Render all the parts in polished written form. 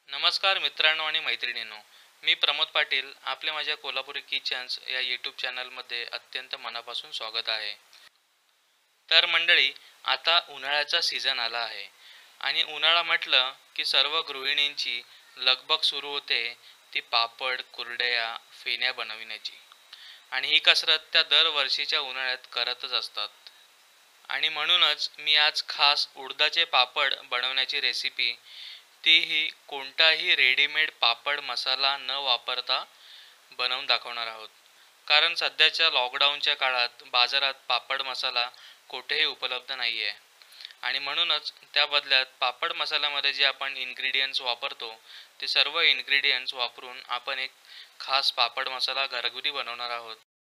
नमस्कार मित्रांनो आणि मैत्रिणींनो, मी प्रमोद पाटील. आपले माझ्या कोल्हापुरी किचन्स या यूट्यूब चॅनलमध्ये अत्यंत मनापासून स्वागत आहे. तर मंडळी, आता उन्हाळ्याचा सीझन आला आहे आणि उन्हाळा म्हटलं की सर्व गृहिणींची लगबग सुरू होते ती पापड, कुरडया, फेण्या बनविण्याची. आणि ही कसरत त्या दरवर्षीच्या उन्हाळ्यात करतच असतात. आणि म्हणूनच मी आज खास उडदाचे पापड बनवण्याची रेसिपी, तीही कोणताही रेडीमेड पापड मसाला न वापरता बनवून दाखवणार आहोत. कारण सध्याच्या लॉकडाऊनच्या काळात बाजारात पापड मसाला कुठेही उपलब्ध नाही आहे. आणि म्हणूनच त्या बदल्यात पापड मसाल्यामध्ये जे आपण इन्ग्रेडियंट्स वापरतो ते सर्व इन्ग्रेडियंट्स वापरून आपण एक खास पापड मसाला घरगुती बनवणार आहोत.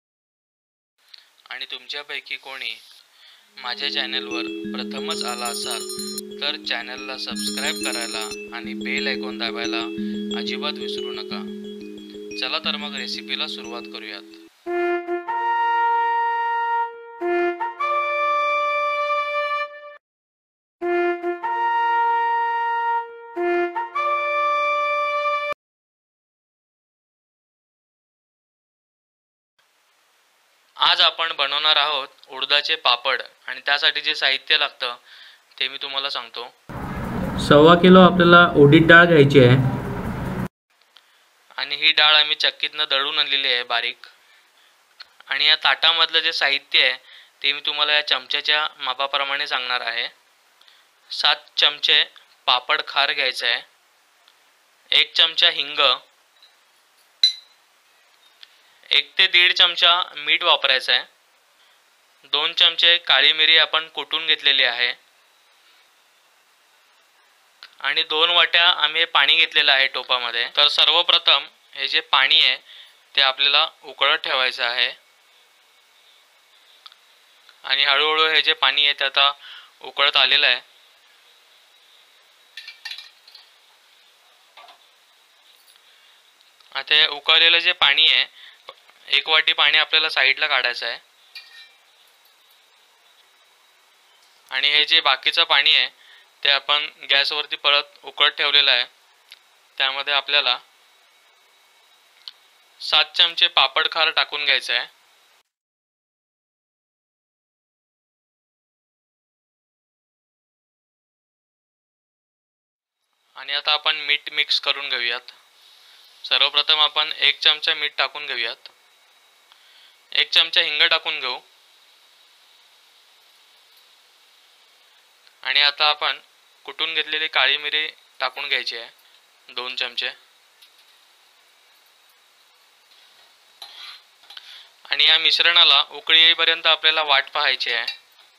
आणि तुमच्यापैकी कोणी माझ्या चॅनलवर प्रथमच आला असाल तर चॅनलला सबस्क्राईब करायला आणि बेल आयकॉन दाबायला अजिबात विसरू नका. चला तर मग रेसिपीला सुरुवात करूयात. आज आपण बनवणार आहोत उडदाचे पापड आणि त्यासाठी जे साहित्य लागतं ते मी तुम्हाला सांगतो. 1.25 किलो आपल्याला उडीद डाळ घ्यायची आहे आणि ही डाळ आम्ही चक्कीतनं दळून आणलेली आहे बारीक. आणि या ताटामधलं जे साहित्य आहे ते मी तुम्हाला या चमच्याच्या मापाप्रमाणे सांगणार आहे. 7 चमचे पापड खार घ्यायचं आहे, 1 चमचा हिंग, 1 ते 1.5 चमचा मीठ वापरायचं आहे, 2 चमचे काळी मिरी आपण कुटून घेतलेली आहे आणि 2 वाट्या आम्ही पाणी घेतलेलं आहे टोपामध्ये. तर सर्वप्रथम हे जे पाणी आहे ते आपल्याला उकळत ठेवायचं आहे आणि हळूहळू हे जे पाणी आहे ते आता उकळत आलेलं आहे. आता हे उकळलेलं जे पाणी आहे, 1 वाटी पाणी आपल्याला साईडला काढायचं आहे आणि हे जे बाकीचं पाणी आहे ते आपण गॅसवरती परत उकळत ठेवलेलं आहे. त्यामध्ये आपल्याला 7 चमचे पापड खार टाकून घ्यायचं आहे आणि आता आपण मीठ मिक्स करून घेऊयात. सर्वप्रथम आपण 1 चमचा मीठ टाकून घेऊयात, 1 चमचा हिंग टाकून घेऊ आणि आता आपण कुटून घेतलेली काळी मिरी टाकून घ्यायची आहे 2 चमचे. आणि या मिश्रणाला उकळी येईपर्यंत आपल्याला वाट पाहायची आहे.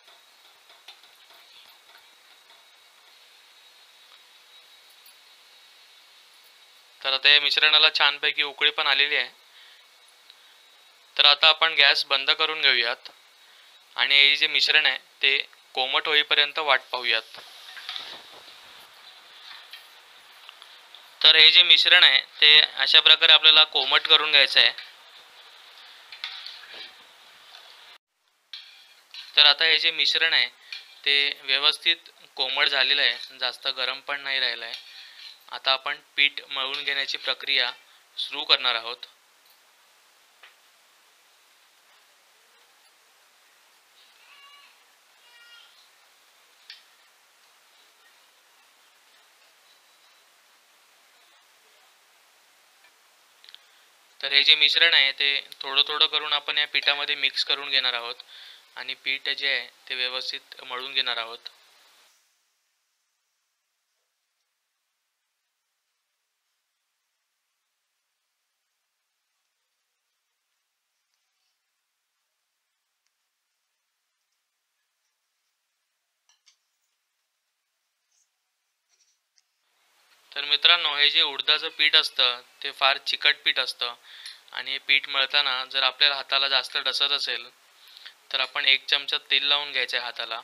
तर आता या मिश्रणाला छानपैकी उकळी पण आलेली आहे. तर आता आपण गॅस बंद करून घेऊयात आणि हे जे मिश्रण आहे ते कोमट होईपर्यंत वाट पाहूयात. तर हे जे मिश्रण आहे ते अशा प्रकारे आपल्याला कोमट करून घ्यायचं आहे. तर आता हे जे मिश्रण आहे ते व्यवस्थित कोमट झालेलं आहे, जास्त गरम पण नाही राहिलं आहे. आता आपण पीठ मळून घेण्याची प्रक्रिया सुरू करणार आहोत. तर हे जे मिश्रण आहे ते थोडं थोडं करून आपण या पिठामध्ये मिक्स करून घेणार आहोत आणि पीठ जे आहे ते व्यवस्थित मळून घेणार आहोत. तर मित्रांनो, हे जे उडदाचं पीठ असतं ते फार चिकट पीठ असतं आणि हे पीठ मळताना जर आपल्याला हाताला जास्त डसत असेल तर आपण 1 चमचा तेल लावून घ्यायचं आहे हाताला,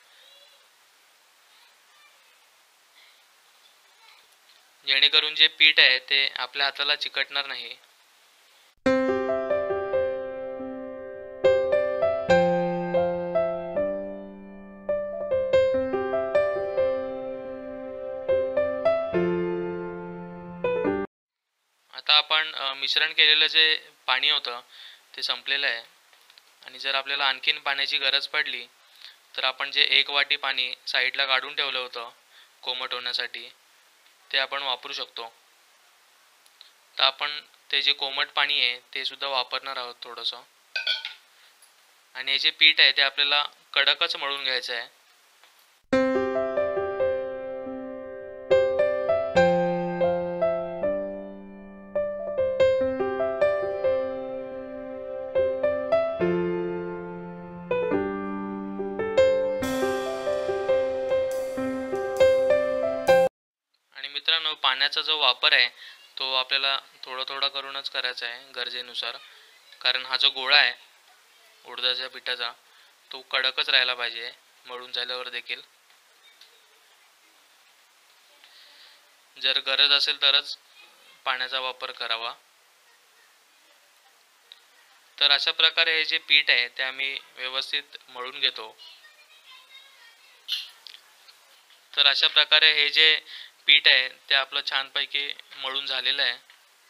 जेणेकरून जे पीठ आहे ते आपल्या हाताला चिकटणार नाही. आपण मिश्रण केलेलं जे पाणी होतं ते संपलेलं आहे आणि जर आपल्याला आणखीन पाण्याची गरज पडली तर आपण जे 1 वाटी पाणी साईडला काढून ठेवलं होतं कोमट होण्यासाठी ते आपण वापरू शकतो. तर आपण ते जे कोमट पाणी आहे ते सुद्धा वापरणार आहोत थोडंसं. आणि हे जे पीठ आहे ते आपल्याला कडकच मळून घ्यायचं आहे. आणि मित्रांनो, पाण्याचा जो वापर आहे तो आपल्याला थोडा थोडा करूनच करायचा आहे गरजेनुसार, कारण हा जो गोळा आहे उडदाच्या पिठाचा तो कडकच राहायला पाहिजे मळून झाल्यावर देखील. जर गरज असेल तरच पाण्याचा वापर करावा. तर अशा प्रकारे हे जे पीठ आहे ते आम्ही व्यवस्थित मळून घेतो. तर अशा प्रकारे हे जे पीठ आहे ते आपलं छानपैकी मळून झालेलं आहे.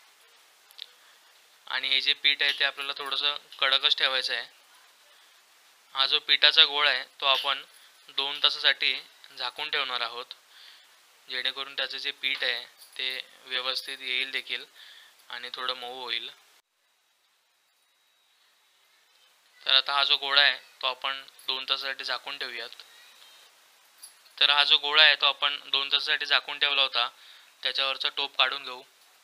आणि हे जे पीठ आहे ते आपल्याला थोडंसं कडकच ठेवायचं आहे. हा जो पिठाचा गोळा आहे तो आपण 2 तासासाठी झाकून ठेवणार आहोत, जेणेकरून त्याचं जे पीठ आहे ते व्यवस्थित येईल देखील आणि थोडं मऊ होईल. तर आता हा जो गोळा आहे तो आपण 2 तासासाठी झाकून ठेवूयात. तर हा जो गोळा आहे तो आपण 2 तासासाठी झाकून ठेवला होता, त्याच्यावरचा टोप काढून घेऊ.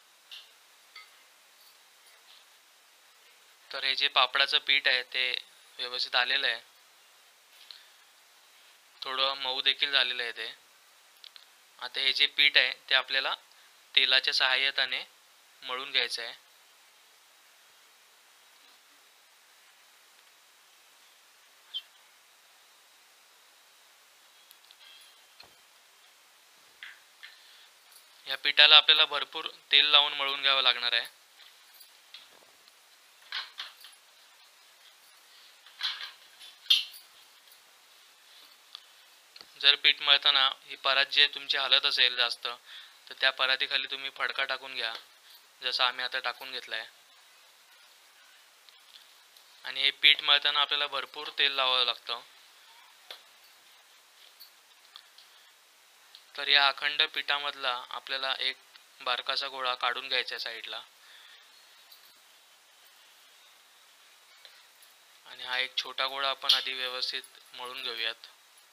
तर हे जे पापडाचं पीठ आहे ते व्यवस्थित आलेलं आहे, थोडं मऊ देखील झालेलं आहे ते. आता हे जे पीठ आहे ते आपल्याला तेलाच्या सहाय्यताने मळून घ्यायचं आहे. या पिठाला आपल्याला भरपूर तेल लावून मळून घ्यावं लागणार आहे. जर पीठ मळताना ही परात जी तुमची हलत असेल जास्त तर त्या परातीखाली तुम्ही फडका टाकून घ्या, जसं आम्ही आता टाकून घेतलाय. आणि हे पीठ मळताना आपल्याला भरपूर तेल लावावं लागतं. तर या अखंड पिठामधला आपल्याला एक बारकासा गोळा काढून घ्यायचा साईडला. आणि हा एक छोटा गोळा आपण आधी व्यवस्थित मळून घेऊयात.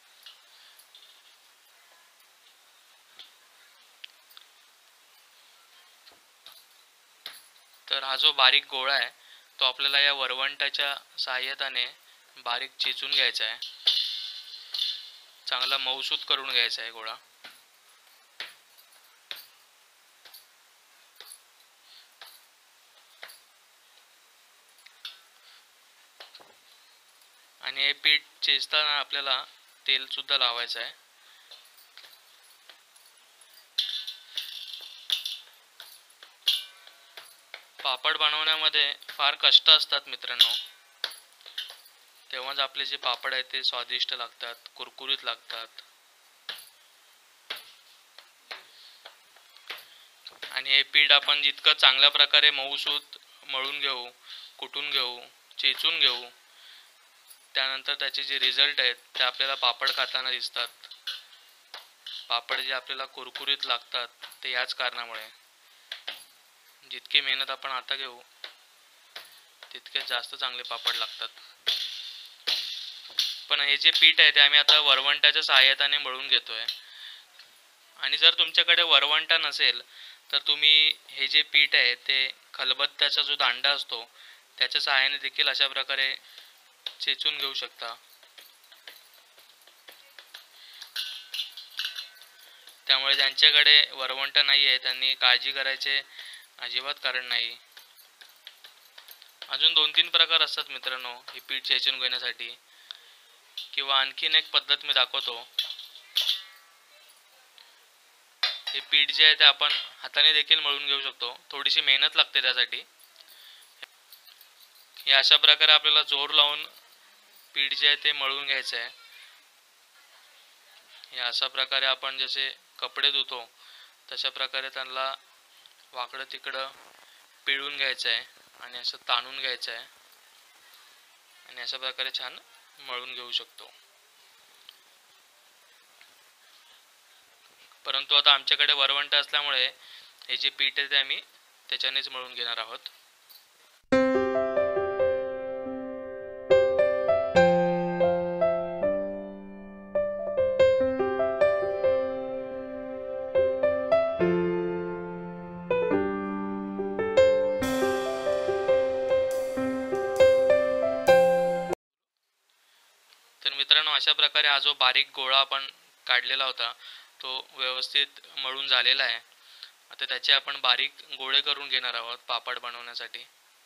तर हा जो बारीक गोळा आहे तो आपल्याला या वरवंटाच्या सहाय्यताने बारीक चेचून घ्यायचा आहे. चांगला मऊसूत करून घ्यायचा आहे गोळा. आणि हे पीठ चेचताना आपल्याला तेल सुद्धा लावायचं आहे. पापड बनवण्यामध्ये फार कष्ट असतात मित्रांनो, तेव्हाच आपले जे पापड आहेत ते स्वादिष्ट लागतात, कुरकुरीत लागतात. आणि हे पीठ आपण जितकं चांगल्या प्रकारे मऊसूत मळून घेऊ, कुटून घेऊ, चेचून घेऊ, त्यानंतर त्याचे जे रिझल्ट आहेत ते आपल्याला पापड खाताना दिसतात. पापड जे आपल्याला कुरकुरीत लागतात ते याच कारणामुळे. जितकी मेहनत आपण आता घेऊ तितके जास्त चांगले पापड लागतात. पण हे जे पीठ आहे ते आम्ही आता वरवंटाच्या सहाय्याने मळून घेतोय. आणि जर तुमच्याकडे वरवंटा नसेल तर तुम्ही हे जे पीठ आहे ते खलबत्त्याचा जो दांडा असतो त्याच्या सहाय्याने देखील अशा प्रकारे चेचून घेऊ शकता. त्यामुळे ज्यांच्याकडे वरवंटा नाही आहे त्यांनी काळजी करायचे अजिबात कारण नाही. अजून 2-3 प्रकार असतात मित्रांनो हे पीठ चेचून घेण्यासाठी, किंवा आणखीन एक पद्धत मी दाखवतो. हे पीठ जे आहे ते आपण हाताने देखील मळून घेऊ शकतो, थोडीशी मेहनत लागते त्यासाठी. हे अशा प्रकारे आपल्याला जोर लावून पीठ जे आहे ते मळून घ्यायचं आहे. हे अशा प्रकारे आपण जसे कपडे धुतो तशा प्रकारे त्यांना वाकडं तिकडं पिळून घ्यायचं आहे आणि असं ताणून घ्यायचं आहे आणि अशा प्रकारे छान मळून घेऊ शकतो. परंतु आता आमच्याकडे वरवंट असल्यामुळे हे जे पीठ आहे ते आम्ही त्याच्यानेच मळून घेणार आहोत. तर मित्रांनो, अशा प्रकारे हा जो बारीक गोळा आपण काढलेला होता तो व्यवस्थित मळून झालेला आहे. आता त्याचे आपण बारीक गोळे करून घेणार आहोत पापड बनवण्यासाठी.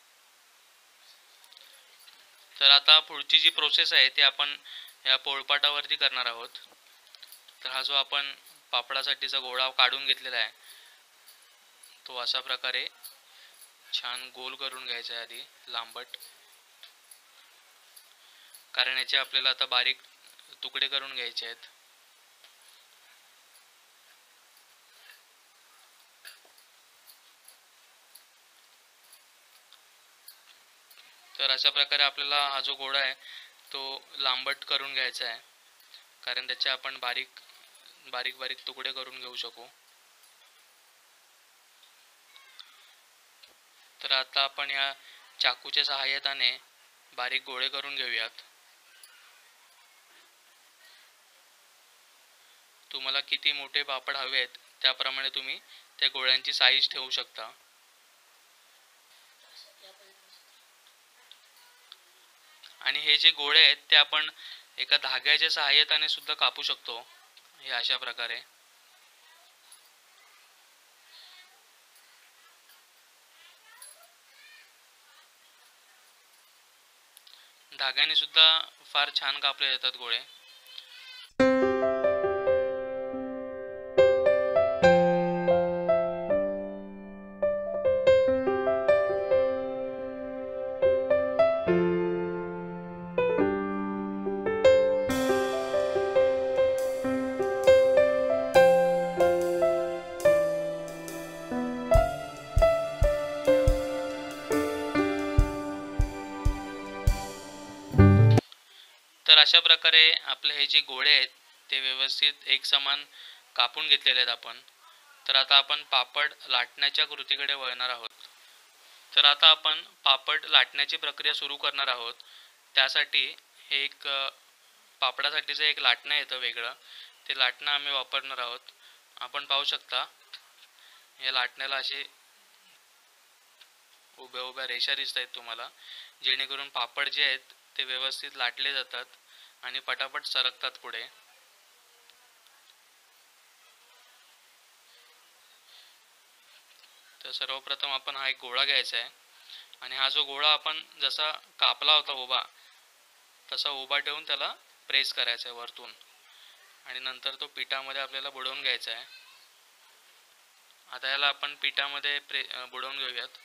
तर आता पुढची जी प्रोसेस आहे ती आपण या पोळपाटावरती करणार आहोत. तर हा जो आपण पापडासाठीचा गोळा काढून घेतलेला आहे तो अशा प्रकारे छान गोल करून घ्यायचा आहे आधी लांबट, कारण याचे आपल्याला आता बारीक तुकडे करून घ्यायचे आहेत. तर अशा प्रकारे आपल्याला हा जो गोळा आहे तो लांबट करून घ्यायचा आहे, कारण त्याचे आपण बारीक बारीक तुकडे करून घेऊ शकू. तर आता आपण या चाकूच्या सहाय्याने बारीक गोळे करून घेऊयात. तुम्हाला किती मोठे पापड हवेत त्याप्रमाणे तुम्ही त्या गोळ्यांची साईज ठेवू शकता. आणि हे जे गोळे आहेत ते आपण एका धाग्याच्या सहाय्याने सुद्धा कापू शकतो. हे अशा प्रकारे धाग्याने सुद्धा फार छान कापले जातात गोळे. तर अशा प्रकारे आपले हे जे गोळे आहेत ते व्यवस्थित एक समान कापून घेतलेले आहेत आपण. तर आता आपण पापड लाटण्याच्या कृतीकडे वळणार आहोत. तर आता आपण पापड लाटण्याची प्रक्रिया सुरू करणार आहोत. त्यासाठी हे एक पापडासाठीचं एक लाटणं येतं वेगळं, ते लाटणं आम्ही वापरणार आहोत. आपण पाहू शकता या लाटण्याला असे उभ्या उभ्या रेषा दिसत आहेत तुम्हाला, जेणेकरून पापड जे आहेत ते व्यवस्थित लाटले जातात आणि पटापट सरकतात पुढे. तर सर्वप्रथम आपण हा एक गोळा घ्यायचा आहे आणि हा जो गोळा आपण जसा कापला होता उभा तसा उभा ठेवून त्याला प्रेस करायचा आहे वरतून आणि नंतर तो पिठामध्ये आपल्याला बुडवून घ्यायचा आहे. आता याला आपण पिठामध्ये बुडवून घेऊयात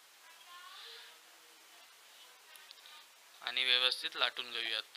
आणि व्यवस्थित लाटून घेऊयात.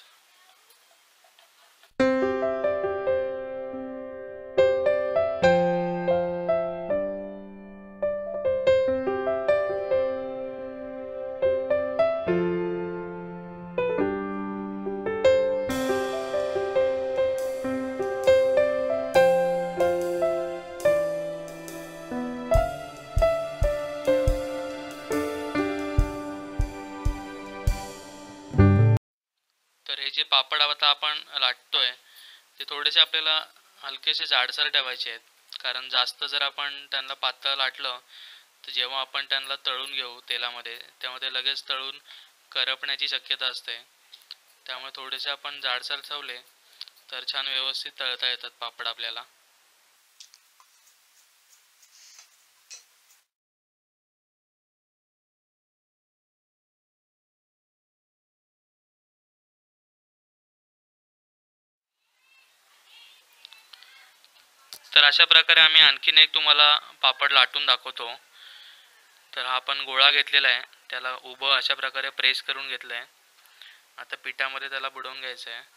तर हे जे पापड आता आपण लाटतोय ते थोडेसे आपल्याला हलकेसे जाडसर ठेवायचे आहेत, कारण जास्त जर आपण त्यांना पातळ लाटलं तर जेव्हा आपण त्यांना तळून घेऊ तेलामध्ये तेव्हा ते लगेच तळून करपण्याची शक्यता असते. त्यामुळे थोडेसे आपण जाडसर ठेवले तर छान व्यवस्थित तळता येतात पापड आपल्याला. तर अशा प्रकारे आम्ही आणखीन एक तुम्हाला पापड लाटून दाखवतो. तर हा आपण गोळा घेतलेला आहे त्याला उभं अशा प्रकारे प्रेस करून घेतलं आहे. आता पिठामध्ये त्याला बुडवून घ्यायचं आहे.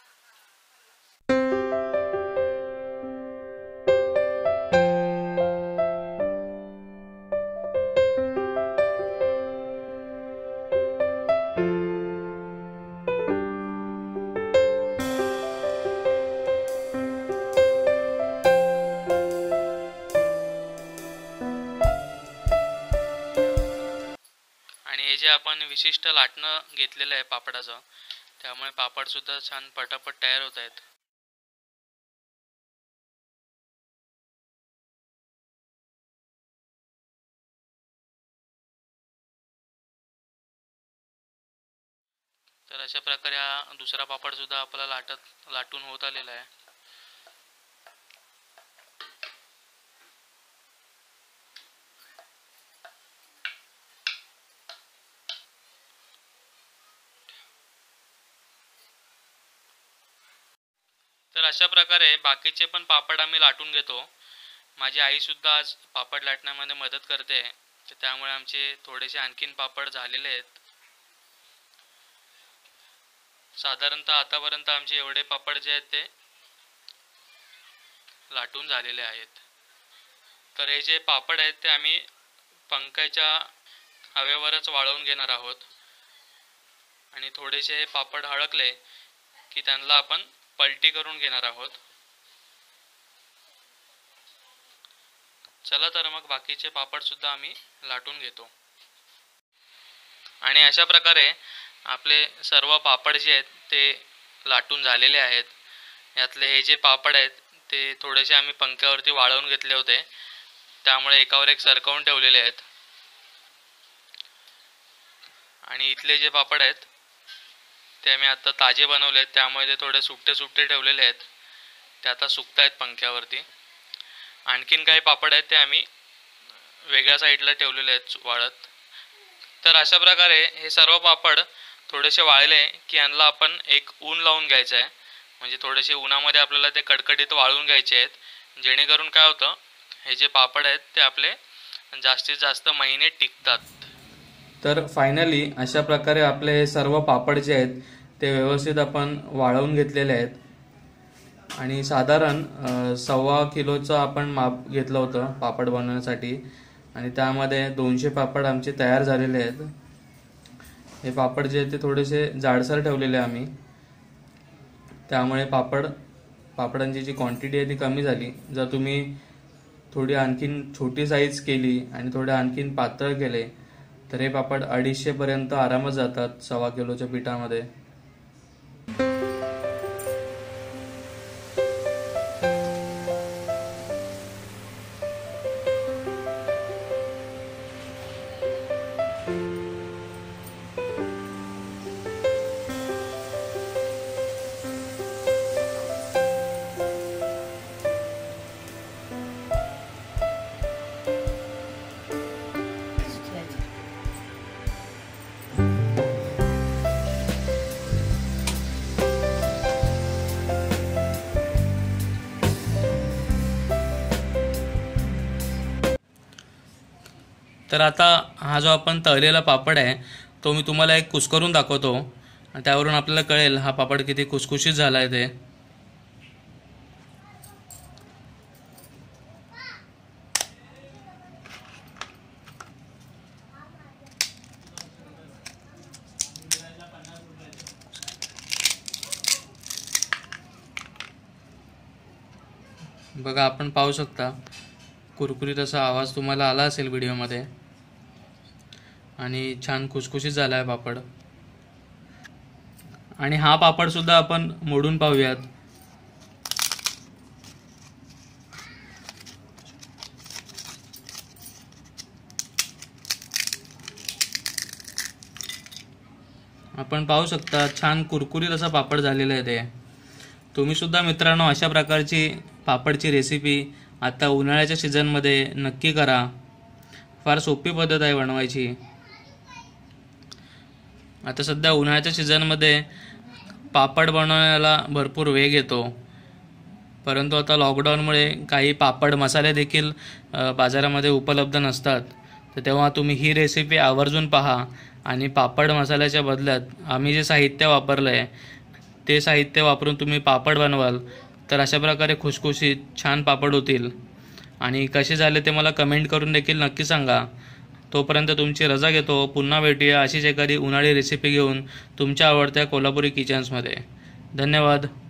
जे आपण विशिष्ट लाटणं घेतलेलं आहे पापडाचं, त्यामुळे पापडसुद्धा छान पटापट तयार होत आहेत. तर अशा प्रकारे हा दुसरा पापडसुद्धा आपला लाटून होत आलेला आहे. तर अशा प्रकारे बाकीचे पण पापड आम्ही लाटून घेतो. माझी आईसुद्धा आज पापड लाटण्यामध्ये मदत करते, तर त्यामुळे आमचे थोडेसे आणखीन पापड झालेले आहेत. साधारणतः आतापर्यंत आमचे एवढे पापड जे आहेत ते लाटून झालेले आहेत. तर हे जे पापड आहेत ते आम्ही पंख्याच्या हवेवरच वाळवून घेणार आहोत. आणि थोडेसे पापड हळकले की त्यांना आपण पलटी करून घेणार आहोत. चला तर मग बाकीचे पापड सुद्धा आम्ही लाटून घेतो. आणि अशा प्रकारे आपले सर्व पापड जे आहेत ते लाटून झालेले आहेत. यातले हे जे पापड आहेत ते थोडेसे आम्ही पंख्यावरती वाळवून घेतले होते, त्यामुळे एकावर एक सरकवून ठेवलेले आहेत. आणि इथले जे पापड आहेत ते आम्ही आता ताजे बनवले आहेत, त्यामुळे ते थोडे सुट्टे ठेवलेले आहेत. ते आता सुकत आहेत पंख्यावरती. आणखीन काही पापड आहेत ते आम्ही वेगळ्या साईडला ठेवलेले आहेत वाळत. तर अशा प्रकारे हे सर्व पापड थोडेसे वाळले की यांना आपण एक ऊन लावून घ्यायचं आहे. म्हणजे थोडेसे उन्हामध्ये आपल्याला ते कडकडीत वाळून घ्यायचे आहेत, जेणेकरून काय होतं, हे जे पापड आहेत ते आपले जास्तीत जास्त महिने टिकतात. तर फायनली अशा प्रकारे आपले हे सर्व पापड जे आहेत ते व्यवस्थित आपण वाळवून घेतलेले आहेत. आणि साधारण 1.25 किलोचं आपण माप घेतलं होतं पापड बनवण्यासाठी, आणि त्यामध्ये 200 पापड आमचे तयार झालेले आहेत. हे पापड जे आहेत ते थोडेसे जाडसर ठेवलेले आम्ही, त्यामुळे पापडांची जी क्वांटिटी आहे ती कमी झाली. जर तुम्ही थोडी आणखीन छोटी साईज केली आणि थोडे आणखीन पातळ केले तर हे पापड 250 पर्यंत आरामात जातात 1.25 किलोच्या पिठामध्ये. तर आता हा जो आपण तळलेला पापड आहे तो मी तुम्हाला एक कुस्करून दाखवतो, आणि त्यावरून आपल्याला कळेल हा पापड किती खुसखुशीत झाला आहे ते. बघा, आपण पाहू शकता कुरकुरीत असा आवाज तुम्हाला आला असेल व्हिडिओमध्ये. आणि छान खुसखुशीत झाला आहे पापड. आणि हा पापड सुद्धा आपण मोडून पाहूयात. आपण पाहू शकता छान कुरकुरीत असा पापड झालेला आहे ते. तुम्ही सुद्धा मित्रांनो अशा प्रकारची पापडची रेसिपी आता उन्हाळ्याच्या सीझनमध्ये नक्की करा. फार सोपी पद्धत आहे बनवायची. आता सध्या उन्हाळ्याच्या सीझनमध्ये पापड बनवण्याला भरपूर वेग येतो, परंतु आता लॉकडाऊनमुळे काही पापड मसाले देखील बाजारामध्ये उपलब्ध नसतात. तर तेव्हा तुम्ही ही रेसिपी आवर्जून पहा आणि पापड मसाल्याच्या बदल्यात आम्ही जे साहित्य वापरलं आहे ते साहित्य वापरून तुम्ही पापड बनवाल तर अशा प्रकारे खुसखुशीत छान पापड होतील. आणि कसे झाले ते मला कमेंट करून देखील नक्की सांगा. तोपर्यंत तुमची रजा घेतो. पुन्हा भेटूया अशीच एखादी उन्हाळी रेसिपी घेऊन तुमच्या आवडत्या कोल्हापुरी किचन्समध्ये. धन्यवाद.